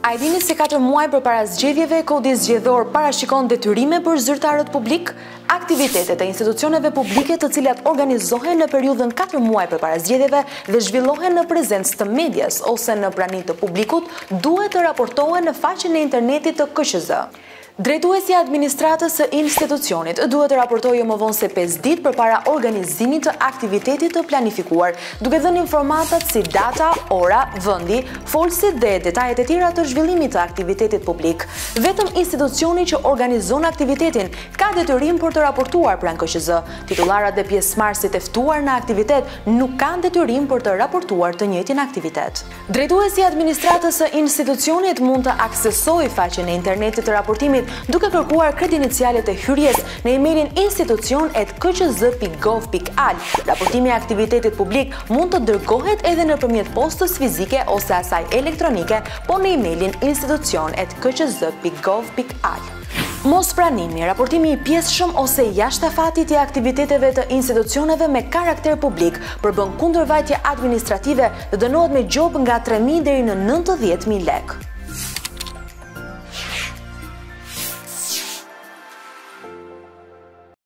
A e dini se 4 muaj përpara zgjedhjeve, Kodi zgjedhor parashikon detyrime për zyrtarët publik? Aktivitetet e institucioneve publike të cilat organizohen në periudhën 4 muaj përpara zgjedhjeve dhe zhvillohen në prezencë të medias ose në praninë të publikut duhet të raportohen në faqen e internetit të KQZ. Drejtuesi i administratës së institucionit duhet të raportojë më vonë se 5 ditë përpara organizimit të aktivitetit të planifikuar, duke dhënë informatat si data, ora, vendi, folësit dhe detajet e tjera të zhvillimit të aktivitetit publik. Vetëm institucioni që organizon aktivitetin ka detyrim për të raportuar pranë KQZ. Titullarët dhe pjesëmarrësit e ftuar në aktivitet nuk kanë detyrim për të raportuar të njëjtin aktivitet. Drejtuesi i administratës së institucionit mund të aksesojë faqen e internetit të raportimit duke kërkuar kredencialet e hyrjes në emailin institucion@kqz.gov.al. Raportimi i aktivitetit publik mund të dërgohet edhe nëpërmjet postës fizike ose asaj elektronike, po në emailin institucion@kqz.gov.al. Mospranimi, raportimi i pjesëshëm ose jashtëafatit i aktiviteteve të institucioneve me karakter publik përbën kundërvajtje administrative dhe dënohet me gjobë nga 3.000 deri në 90.000 lekë.